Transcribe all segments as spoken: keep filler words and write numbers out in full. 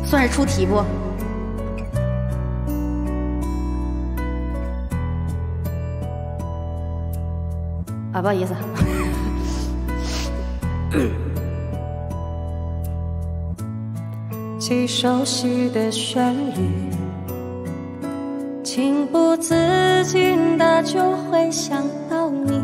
算是出题不？啊，不好意思。 最熟悉的旋律，情不自禁的就会想到你。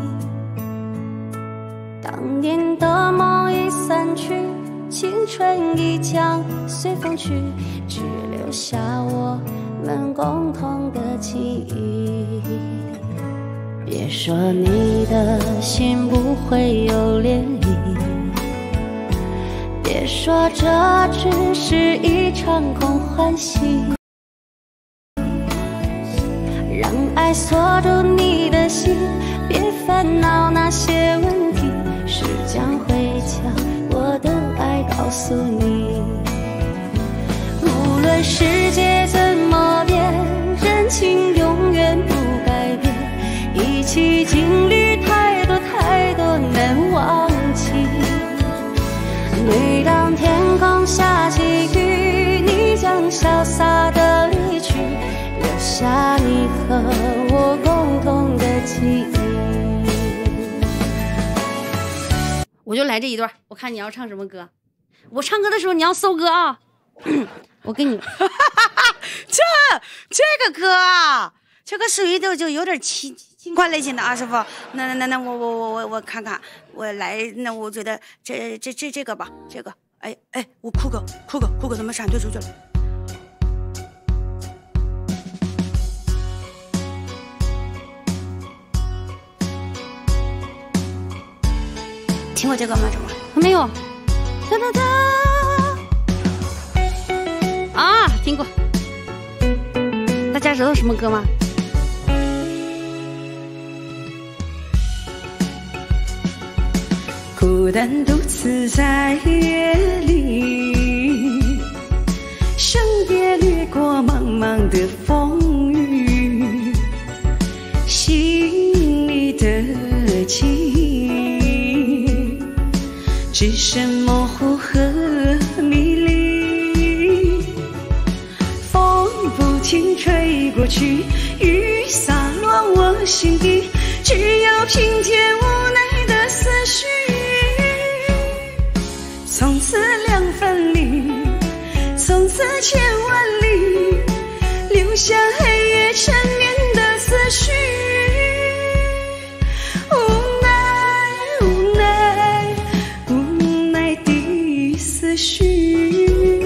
当年的梦已散去，青春已将随风去，只留下我们共同的记忆。别说你的心不会有涟漪，别说这只是一场空欢喜，让爱锁住你的心，别烦恼那些问题，时间会将我的爱告诉你。无论世界怎么变，人情永远不改变，一起经历太多太多难忘记。每当天空下起雨，你将潇洒的离去，留下你和我共同的记忆。 我就来这一段，我看你要唱什么歌。我唱歌的时候你要搜歌啊。我给你， 这这个歌啊，这个属于就就有点轻轻快类型的啊，师傅。那那那那我我我我我看看，我来，那我觉得这这这这个吧，这个，哎哎，我酷狗酷狗酷狗他妈闪退出去了。听过这个吗？什么？ 没有。哒哒哒。啊，听过。大家知道什么歌吗？ 孤单独自在夜里，生别掠过茫茫的风雨，心里的记忆只剩模糊和迷离。风不停吹过去，雨洒落我心底，只有平添无奈的思绪。从此两分离，从此千万里，留下黑夜缠绵的思绪。无奈无奈无奈的思绪。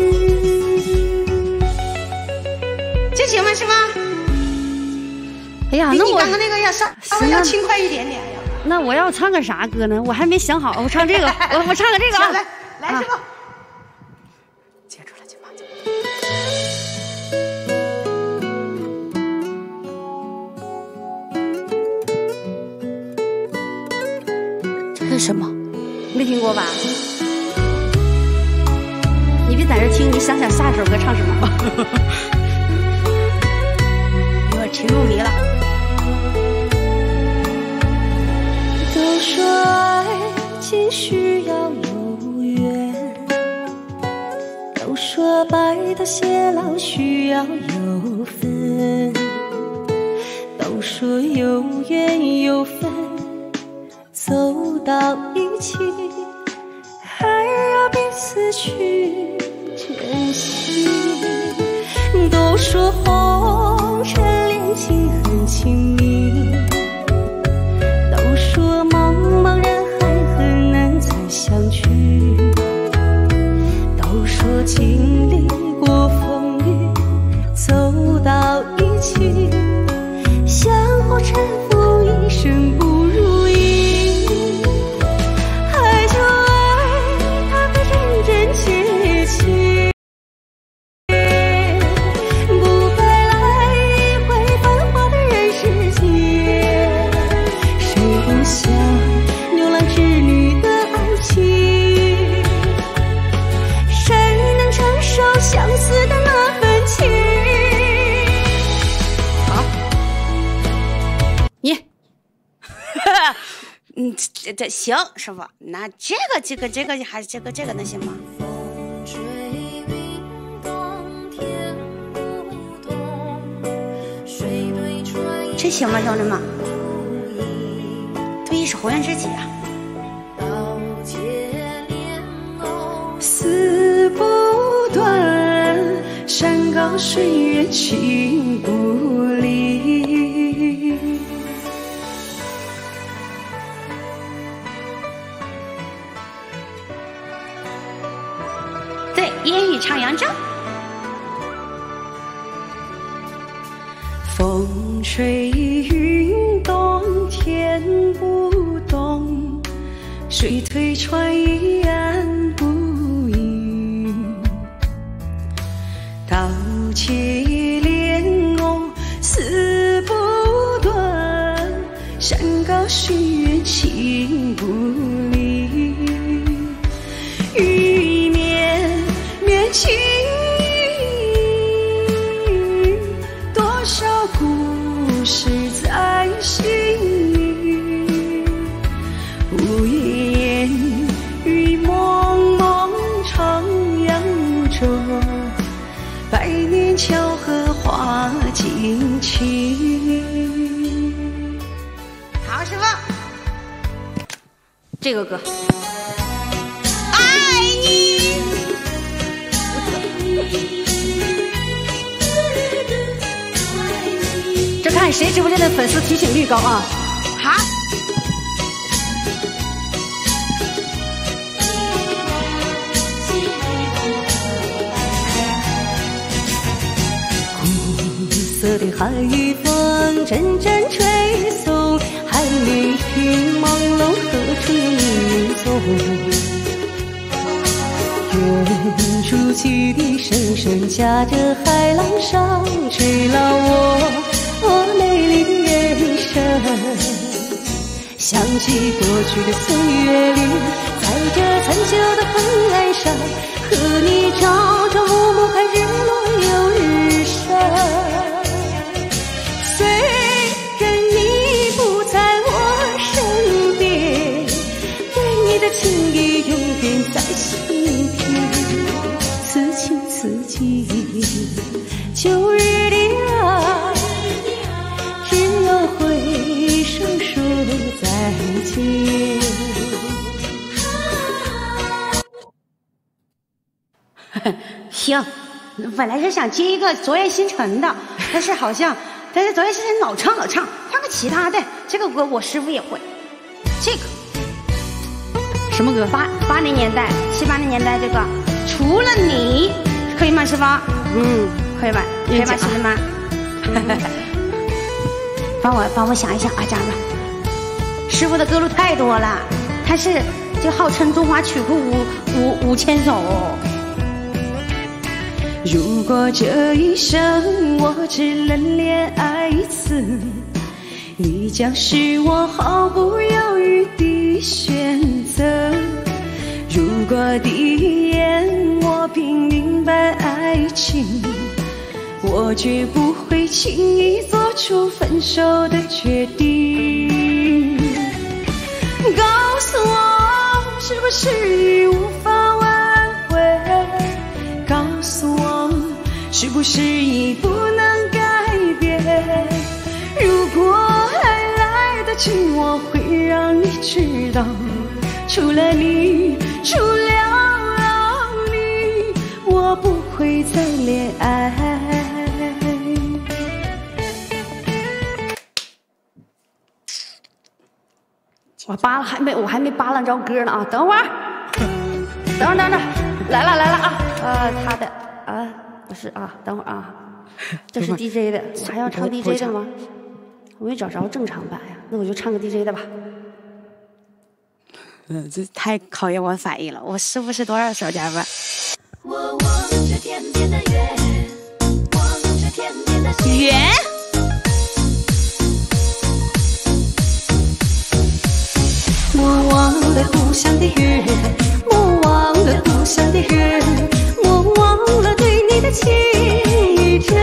这行吗？是吗？ 哎呀，那我比你刚刚那个要稍稍微要轻快一点点。 那我要唱个啥歌呢？我还没想好。我唱这个，我我唱个这个啊。 来来，师傅。接住了，接吧。这是什么？ 没听过吧？你别在这听，你想想下一首歌唱什么吧。 有点听入迷了。 都说爱情需要有缘，都说白头偕老需要有分，都说有缘有分，走到一起还要彼此去珍惜。都说红尘恋情很亲密，都说茫茫人海很难再相聚，都说经历过风雨走到一起，相互搀扶一生不如意。爱就爱它的真真切切，不该来一回繁华的人世间。谁不想牛郎织女的爱情？谁能承受相思的那份情？ 好， 你， 嗯，这这行，师傅，那这个这个这个还这个这个能行吗？ 风吹云动是写嘛着的嘛？对，是侯元之姐啊。 丝不断，山高水远情不离。 对，烟雨长扬州。 风吹云动天不动，水推船移岸不移。刀切莲藕丝不断，山高水远情不离。玉面面情意，多少故事在心里。无言雨蒙蒙长扬州，百年桥河化惊奇。 好，师傅， 这个歌。 爱你。 这看谁直播间的粉丝提醒率高啊！ 好。 苦涩的海风阵阵吹送，海里云朦胧，何处有你踪？远处汽笛声声夹着海浪上，吹老我我美丽的眼神。想起过去的岁月里，在这残旧的黑暗上，和你朝朝暮暮看日落又日升。虽然你不在我身边，对你的情意永远在心田。此情此景，旧日的爱，只有挥手说再见。 行，本来是想接一个昨夜星辰的，但是好像但是昨夜星辰老唱老唱，唱个其他的。这个歌我师傅也会。这个什么歌？ 八八零年代、七八零年代这个，除了你，可以吗，师傅？ 嗯， 可以吧？可以吧，师傅吗？帮我帮我想一想啊，这样吧。师傅的歌路太多了，他是就号称中华曲库五五五千首。 如果这一生我只能恋爱一次，你将是我毫不犹豫的选择。如果第一眼我便明白爱情，我绝不会轻易做出分手的决定。告诉我，是不是已无法挽回？告诉我，是不是已不能改变？如果还来得及，我会让你知道，除了你，除了你，我不会再恋爱。 我扒了还没，我还没扒拉着歌呢啊！等会儿，等会儿，等会儿，来了来了啊！呃，他的啊，不是啊，等会儿啊，这是 D J 的，还要唱 D J 的吗？我没找着正常版呀，那我就唱个 D J 的吧。 嗯，这太考验我反应了。我师傅是多少首家吧？ 我望着天边的月，望着天边的星。 月。 莫忘了故乡的月，莫忘了故乡的人，莫忘了对你的情意真。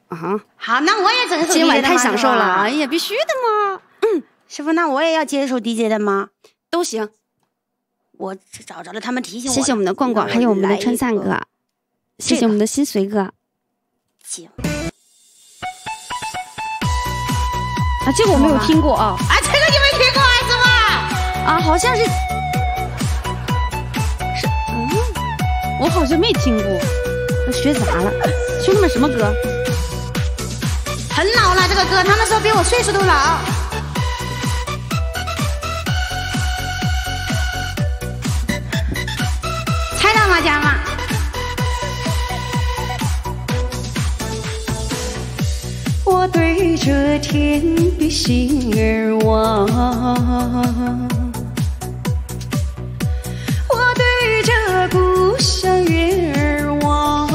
啊。 好，那我也整首 D J 的今晚太享受了，哎呀，必须的嘛。 嗯，师傅，那我也要接首 D J 的吗？ 都行。 我找着了，他们提醒我。 谢谢我们的逛逛，还有我们的春散哥，谢谢我们的心随哥。 行。 啊，这个我没有听过啊！ 啊，这个你没听过还是吗？ 啊，好像是，是，嗯，我好像没听过，我学杂了。兄弟们，什么歌？ 很老了，这个歌，他们说比我岁数都老。猜到吗，家吗？ 我对着天边星儿望，我对着故乡月儿望，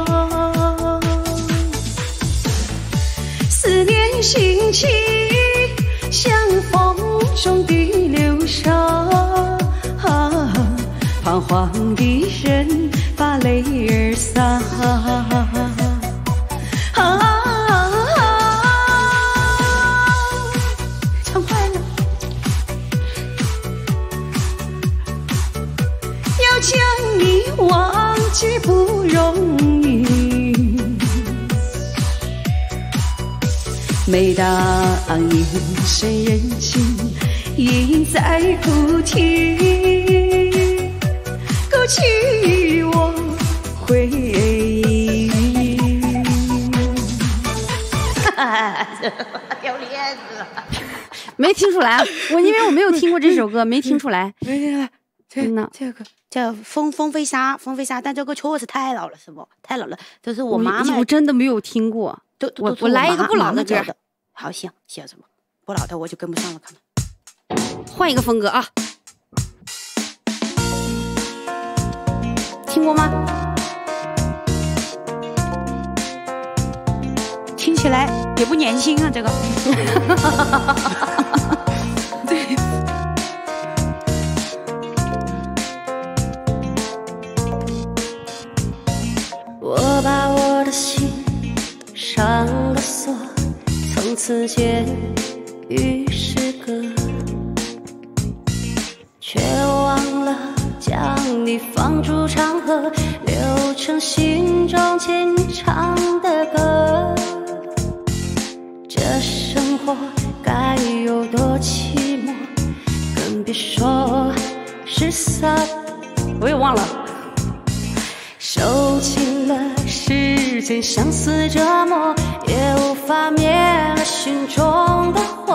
思念兴起，像风中的流沙，彷徨的人把泪儿洒。将你忘记不容易，每当夜深人静，夜在哭啼，勾起我回忆。 有脸子了， 没听出来，我因为我没有听过这首歌，没听出来， 没听出来。 真的， 这个叫《风风飞沙》，风飞沙，但这个确实太老了，是不？太老了，都是我妈妈。 我真的没有听过。 都我我来一个不老的歌。 好，行，行什么？不老的我就跟不上了，可能。 换一个风格啊！听过吗？ 听起来也不年轻啊，这个。对。 我把我的心上了锁，从此间与世隔，却忘了将你放逐长河，流成心中牵肠的歌。这生活该有多寂寞，更别说失散。 我也忘了。 受尽了世间相思折磨，也无法灭了心中的火。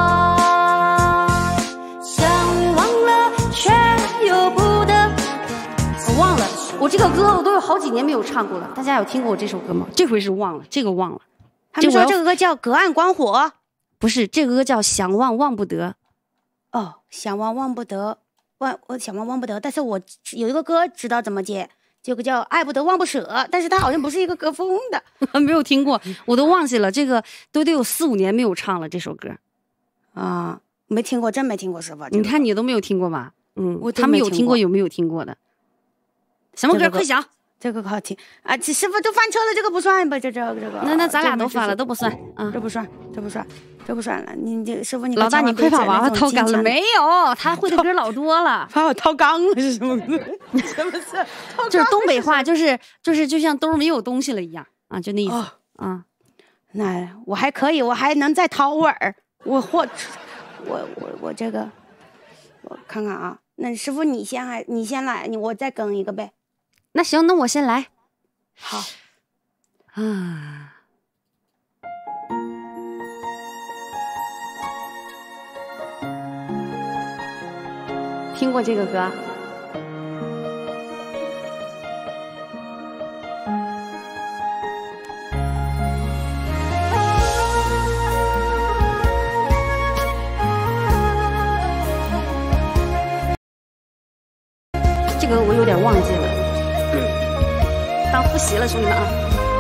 想忘了，却又不得。 我忘了，我这个歌我都有好几年没有唱过了。大家有听过我这首歌吗？这回是忘了，这个忘了。 他们说这个歌叫《隔岸观火》， 不是，这个歌叫《想忘忘不得》。 哦，想忘忘不得，忘我想忘忘不得。但是我有一个歌知道怎么接。这个叫爱不得忘不舍，但是它好像不是一个歌风的， 没有听过，我都忘记了。这个都得有四五年没有唱了这首歌， 啊，没听过，真没听过，师傅。 你看你都没有听过吧？嗯， 我他们有听过，有没有听过的？什么歌？ 这个、 快想！ 这个好听啊！这师傅都翻车了，这个不算吧？这这这个， 那那咱俩都翻了，都不算啊， 这不算，这不算，这不算了。你这师傅，你老大，你快把娃娃掏干了没有？他会的歌老多了， 把我掏缸了是什么？什么事？ 就是东北话，就是就是就像兜没有东西了一样啊，就那意思啊、哦。 那我还可以，我还能再掏会儿。我或我我我这个，我看看啊。那师傅你先还你先来，你我再更一个呗。 那行，那我先来。 好啊。听过这个歌？这个我有点忘记了，嗯、当复习了，兄弟们啊！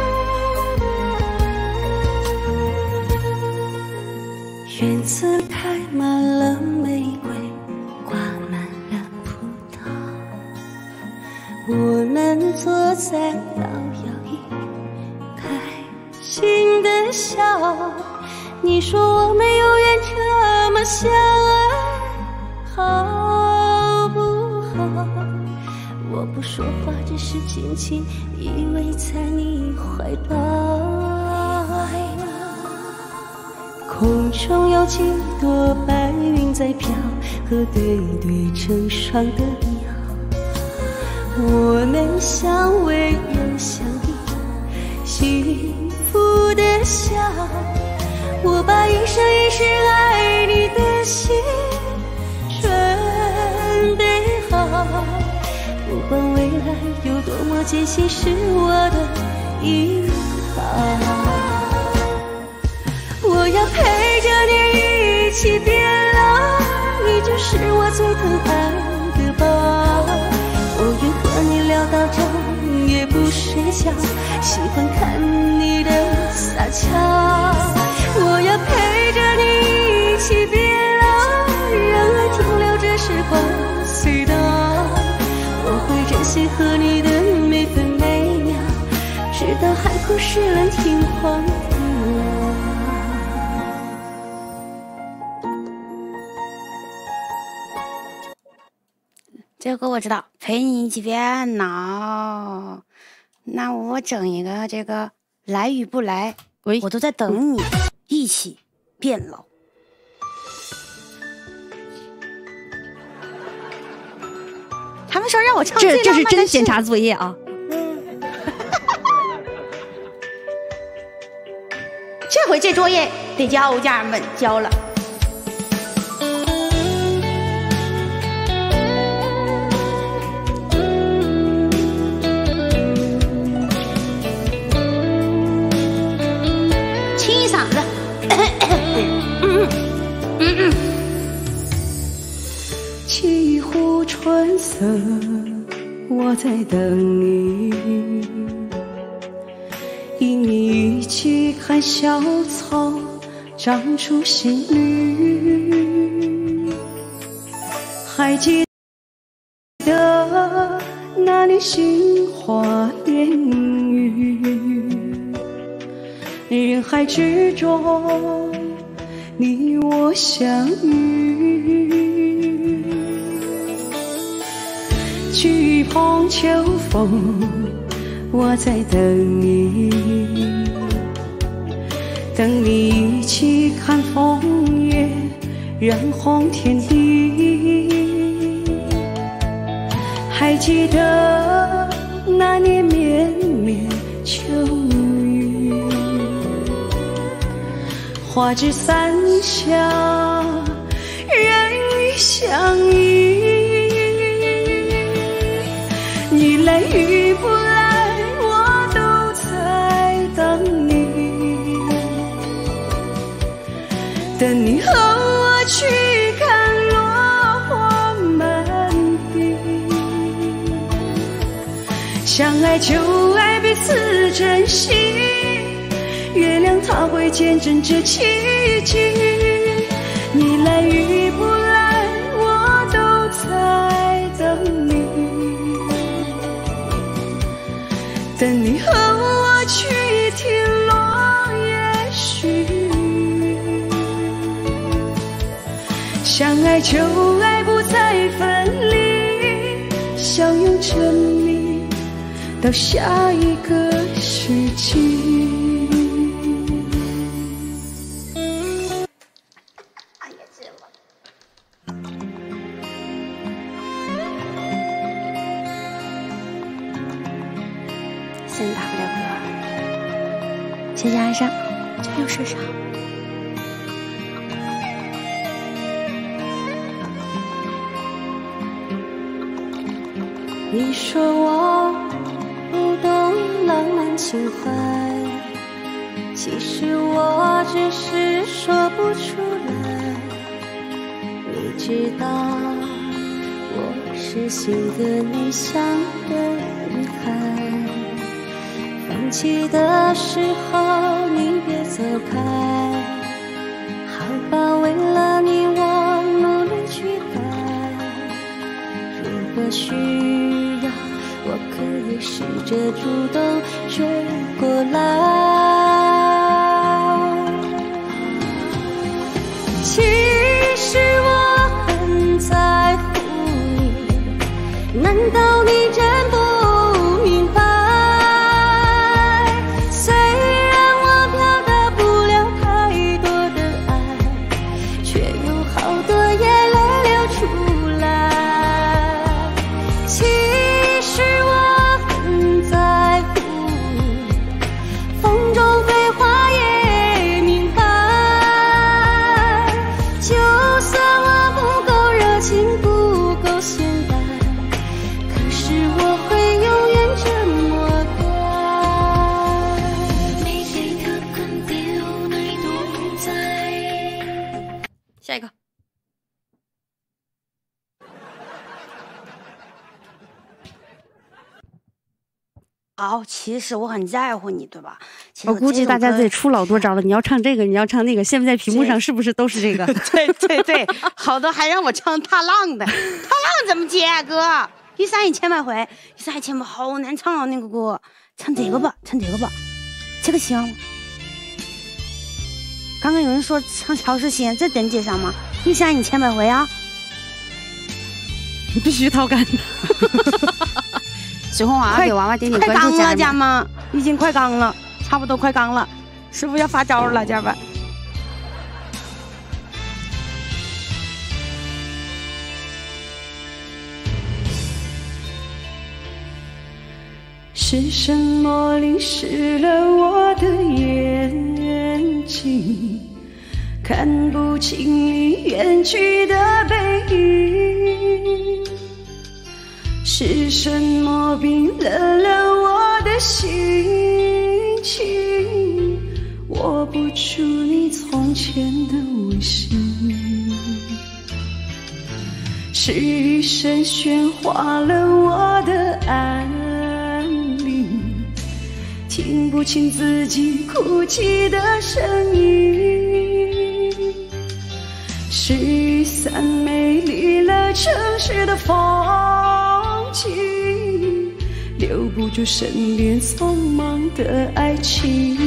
院子开满了玫瑰，挂满了葡萄，我们坐在摇摇椅，开心。 的笑。你说我们永远这么相爱，好不好？我不说话，只是紧紧依偎在你怀抱。空中有几朵白云在飘，和对对成双的鸟。我们相偎又相依，幸福的笑。我把一生一世爱你的心准备好，不管未来有多么艰辛，是我的依靠。我要陪着你一起变老，你就是我最疼爱的宝。我愿和你聊到整夜不睡觉，喜欢看你的撒娇。我要陪着你一起变老，让爱停留这时光隧道。我会珍惜和你的每分每秒，直到海枯石烂听黄的我。 这个歌我知道，陪你一起变老。那我整一个这个来与不来， 喂， 我都在等你一起变老。他们说让我唱这这是真检检查作业啊！ 这回这作业得叫欧家们交了。 几壶春色，我在等你，与你一起看小草长出新绿。还记得那年杏花烟雨，人海之中你我相遇。举捧秋风，我在等你，等你一起看枫叶染红天地。还记得那年绵绵秋雨，花枝伞下人语相依。你来与不来，我都在等你，等你和我去看落花满地。相爱就爱彼此珍惜，月亮它会见证这奇迹。你来与不来，我都在等你，等你和我去听落叶絮。相爱就爱不再分离，相拥着你到下一个世纪。 哎呀，这我现在打不了歌，谢谢安生，加油，社长。 你说我不懂浪漫情怀，其实我只是说不出来。你知道我是性格内向的女孩，放弃的时候你别走开，好吧，为了你我努力去改。如果需要，我可以试着主动追过来。 下一个。 哦，其实我很在乎你，对吧？其实我估计大家得出老多招了。你要唱这个，你要唱那个，现在屏幕上是不是都是这个？ 对对对，好多还让我唱踏浪的，踏浪怎么接啊，哥？一山一千百回，一山一千百好难唱啊，那个歌，唱这个吧，唱这个吧，这个行。刚刚有人说唱乔世贤，这能接上吗？一山一千百回啊， 你必须掏干的。 水红娃快给娃娃点点快关注， 刚了， 家家们已经快刚了，差不多快刚了，师傅要发招了，家们。 是什么淋湿了我的眼睛，看不清你远去的背影？是什么冰冷了我的心情，握不住你从前的温馨？是雨声喧哗了我的安宁，听不清自己哭泣的声音？是雨伞美丽了城市的风景，留不住身边匆忙的爱情？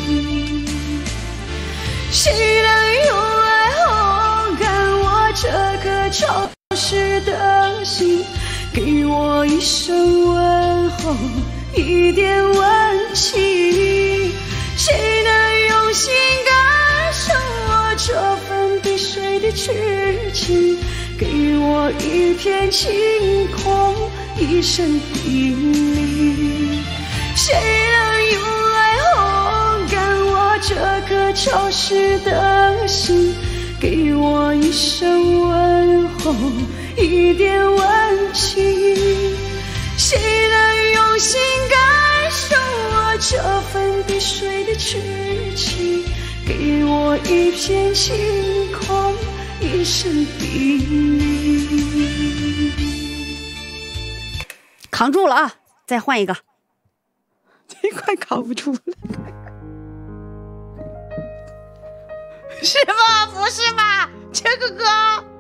谁能用爱烘干我这颗潮湿的心，给我一声问候，一点温情？谁能用心感受我这份碧水的痴情，给我一片晴空，一声叮咛？谁能用爱烘干我这颗潮湿的心，给我一声问候，一点温情？谁能用心感受我这份碧水的痴情，给我一片晴空，一声叮咛？ 扛住了啊！再换一个， 这快扛不住了，是吗？不是吧？这个歌。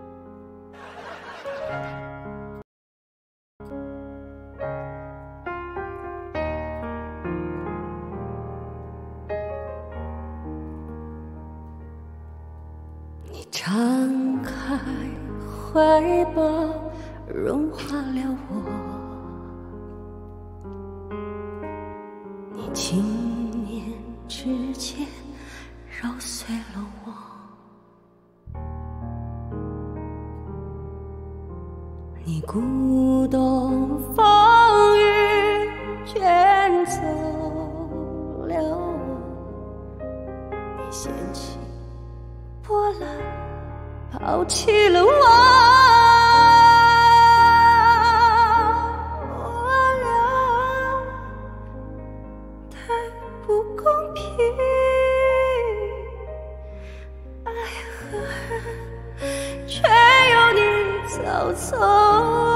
你张开怀抱，融化了我。你轻捻指尖，揉碎了我。你鼓动风雨，卷走了我。你掀起波澜，抛弃了我。我俩太不公平，爱和恨却由你操纵。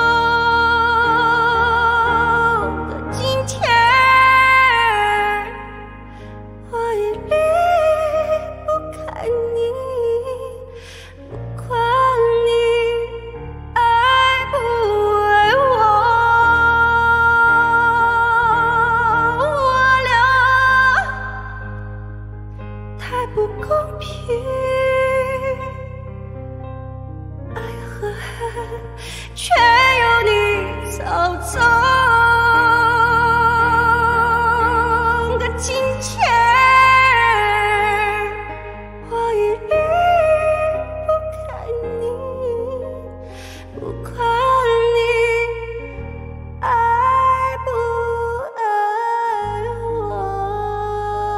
却由你操纵，可今天我已离不开你，不管你爱不爱我。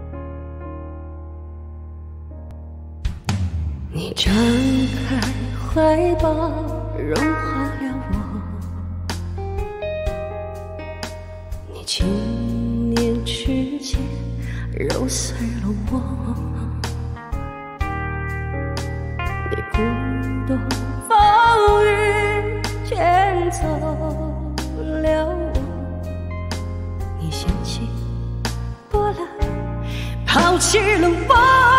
你张开怀抱融化了我。你轻捻指尖，揉碎了我。你鼓动风雨，卷走了我。你掀起波澜，抛弃了我。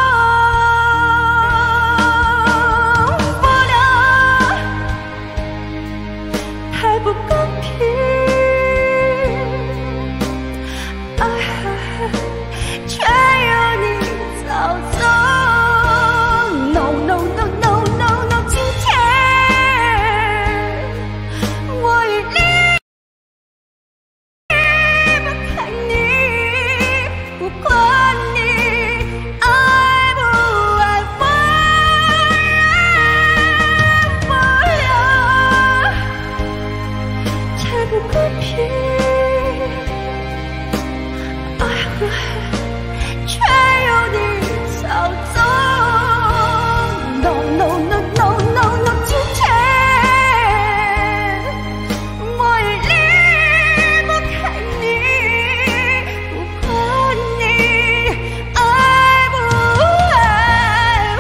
不公平，爱却由你操纵。No no no no no no， 今天我已离不开你，不管你爱不爱我，我要。不公平，爱和恨却由你操纵。No no no no no no， 今天我已离不开你，不管你爱不爱我。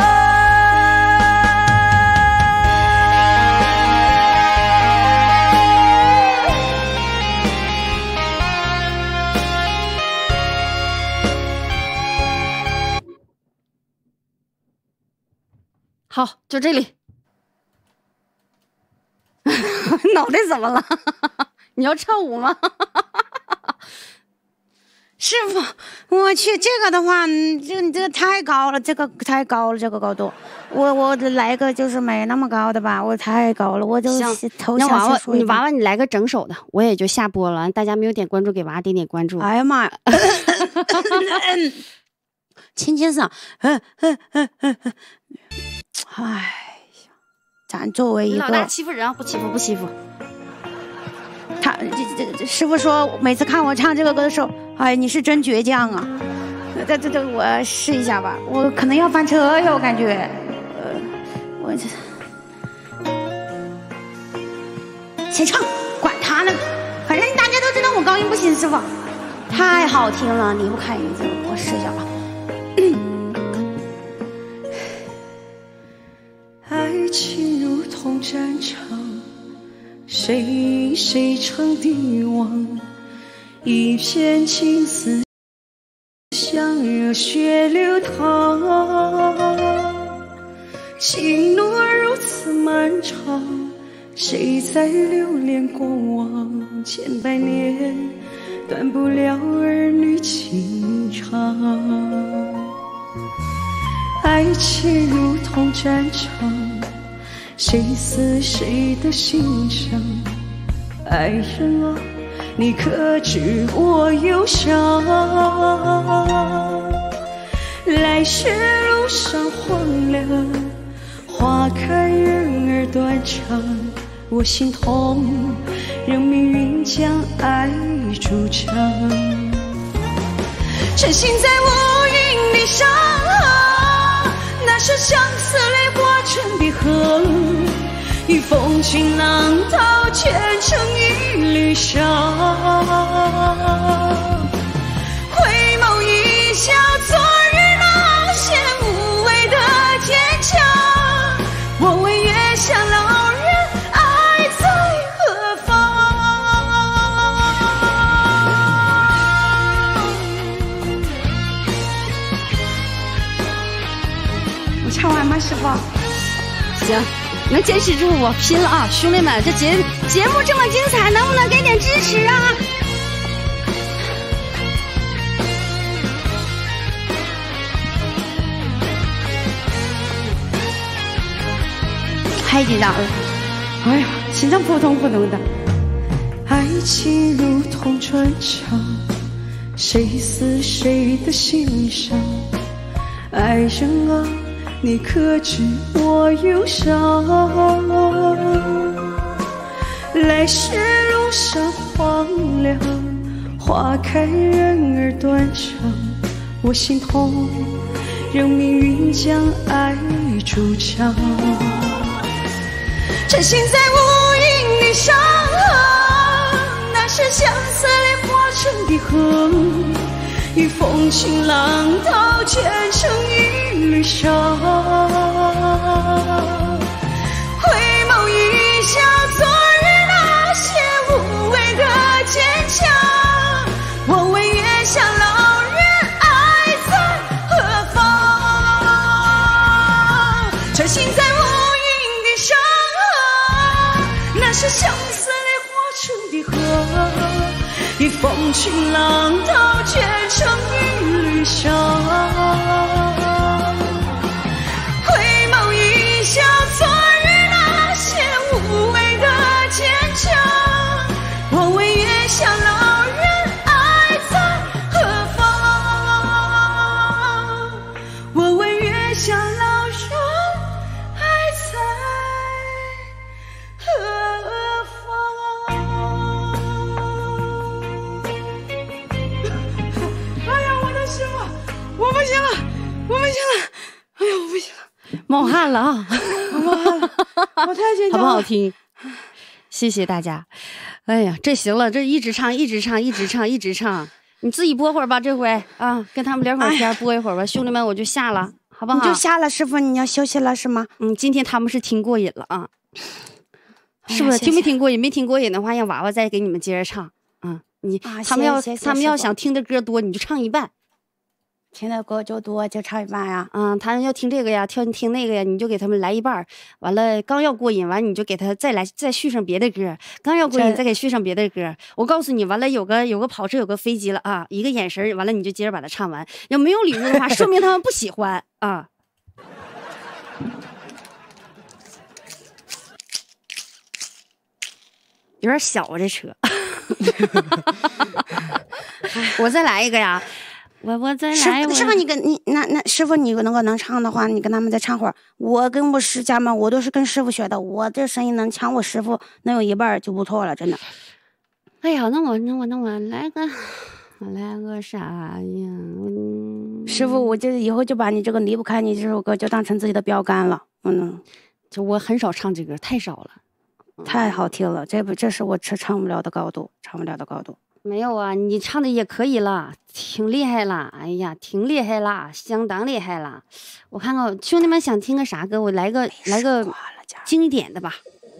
好，就这里。脑袋怎么了？你要跳舞吗？ 师傅，我去，这个的话，这这个太高了，这个太高了，这个高度，我我来个就是没那么高的吧，我太高了，我就头那娃娃，你娃娃你来个整手的，我也就下播了，大家没有点关注，给娃点点关注。 哎呀妈呀！亲亲嗓，嗯嗯嗯嗯嗯，哎呀，咱作为一个老大欺负人啊，不欺负不欺负。 他这这这师傅说，每次看我唱这个歌的时候，哎，你是真倔强啊！这这这，我试一下吧，我可能要翻车呀，我感觉，呃，我这先唱，管他呢，反正大家都知道我高音不行，师傅，太好听了，离不开你这个，我试一下吧。 爱情如同战场，谁赢谁称帝王，一片青丝像热血流淌，情路如此漫长，谁在留恋过往，千百年断不了儿女情长。爱情如同战场，谁死谁的心伤，爱人啊，你可知我忧伤？来时路上荒凉，花开人儿断肠，我心痛，任命运将爱筑长。沉浸在乌云里上，那是相思泪化成碧河，与风轻浪涛全成一缕香。回眸一笑，昨日那些无畏的坚强，我问月下老人爱在何方。 我唱完吗，师傅？ 行，能坚持住，我拼了啊！兄弟们，这节节目这么精彩，能不能给点支持啊？太紧张了，哎呀，心脏扑通扑通的。 爱情如同战场，谁死谁的心伤，爱人啊，你可知我忧伤？来时路上荒凉，花开人儿断肠，我心痛，任命运将爱筑长。 沉浸在无垠的山河，那是相思泪化成的河，与风轻浪涛卷成一缕纱。回眸一笑，昨日那些无谓的坚强，我问月下老人爱在何方？沉浸在无垠的山河，那是相思泪化成的河，与风轻浪涛卷成一缕纱。回眸一笑，昨日那些无谓的坚强，我问月下老人爱在何方？我问月下老人爱在何方？哎呀，我的师傅，我不行了，我不行了，哎呀，我不行了， 冒汗了啊！ 冒汗了，我太紧张了。 好不好听？谢谢大家。哎呀，这行了，这一直唱，一直唱，一直唱，一直唱。你自己播会儿吧，这回啊，跟他们聊会儿天，播一会儿吧。兄弟们，我就下了，好不好？ 你就下了，师傅，你要休息了是吗？ 嗯，今天他们是听过瘾了啊，是不是？ 谢谢听没听过瘾？没听过瘾的话，让娃娃再给你们接着唱。嗯，你、 啊他们要谢谢他们要师傅想听的歌多，你就唱一半。 听的歌就多，就唱一半呀。 嗯，他要听这个呀，听听那个呀，你就给他们来一半儿。完了，刚要过瘾，完你就给他再来再续上别的歌。刚要过瘾， 这再给续上别的歌。我告诉你，完了有个有个跑车，有个飞机了啊，一个眼神儿，完了你就接着把它唱完。要没有礼物的话，说明他们不喜欢啊。有点小啊，这车。我再来一个呀。我我再来，我师傅，师傅，你跟你那那师傅，你如果能唱的话，你跟他们再唱会儿。我跟我师家们，我都是跟师傅学的，我这声音能抢我师傅能有一半儿就不错了，真的。 哎呀，那我那我那我来个，我来个啥呀？嗯， 师傅，我这以后就把你这个离不开你这首歌就当成自己的标杆了。嗯， 就我很少唱这歌，太少了， 太好听了，这不这是我这唱不了的高度，唱不了的高度。 没有啊，你唱的也可以了，挺厉害了。哎呀，挺厉害啦，相当厉害啦。我看看兄弟们想听个啥歌，我来个来个经典的吧。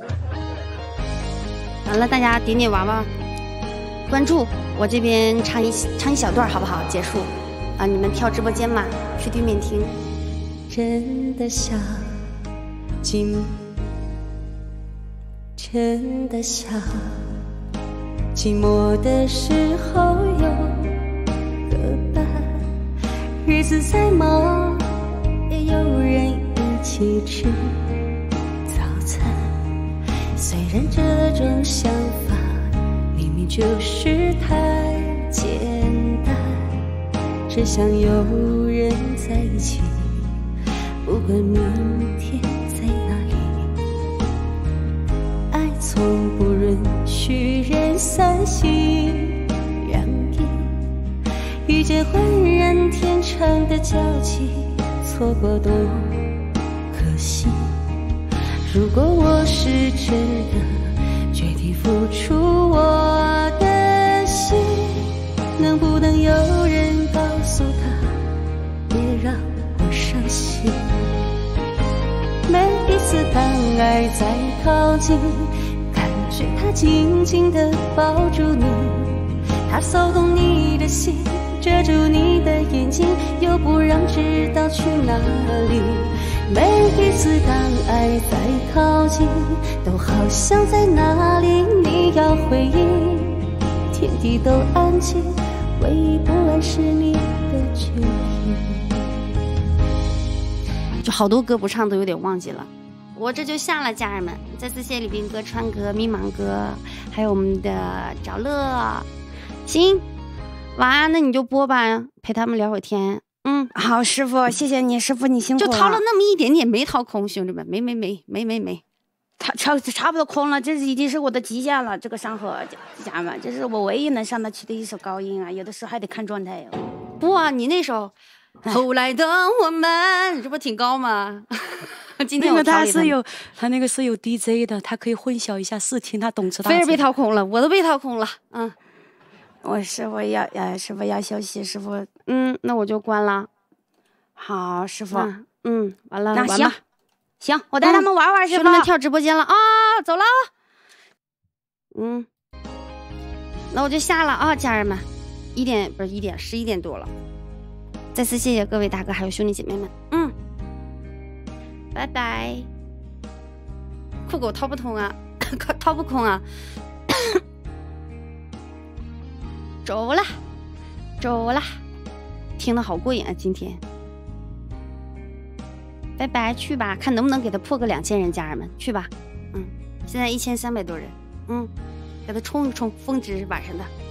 完了，大家点点娃娃，关注我这边唱一唱一小段好不好？结束啊，你们跳直播间嘛，去对面听。 真的想寂寞，真的想寂寞的时候有个伴，日子再忙也有人一起吃早餐。虽然这种想法明明就是太简单，只想有人在一起，不管明天在哪里。爱从不允许人散心洋溢，遇见浑然天成的交集，错过多可惜。如果我是真的决定付出我的心，能不能有人告诉他，别让我伤心。每一次当爱在靠近，感觉它紧紧地抱住你，它骚动你的心，遮住你的眼睛，又不让知道去哪里。每一次当爱在靠近，都好像在哪里你要回应，天地都安静，唯一不安是你的决定。 就好多歌不唱都有点忘记了，我这就下了，家人们，再次谢谢李斌哥、川哥、迷茫哥，还有我们的找乐。行，晚安，那你就播吧，陪他们聊会儿天。嗯， 好，师傅，谢谢你，师傅你辛苦了。 就掏了那么一点点，没掏空，兄弟们，没没没没没没， 差差差不多空了，这是已经是我的极限了。这个山河，家人们，这是我唯一能上得去的一首高音啊，有的时候还得看状态哦。 不啊，你那首后来的我们，这不挺高吗？ 今天那个我调理他是有，他那个是有 D J 的，他可以混淆一下视听，他懂吃大菲儿被字。 掏空了，我都被掏空了。嗯我师傅要呃，师傅要休息，师傅嗯，那我就关了。 好，师傅。 嗯嗯，完了， 那行完吧。 行，我带他们玩玩，师傅。 兄弟们跳直播间了啊，走了。嗯，那我就下了啊，家人们，一点不是一点，十一点多了。再次谢谢各位大哥还有兄弟姐妹们，嗯，拜拜。酷狗掏不通啊，掏不空啊。走了，走了，听得好过瘾啊！今天，拜拜，去吧，看能不能给他破个两千人，家人们去吧。嗯，现在一千三百多人，嗯，给他冲一冲，峰值晚上的。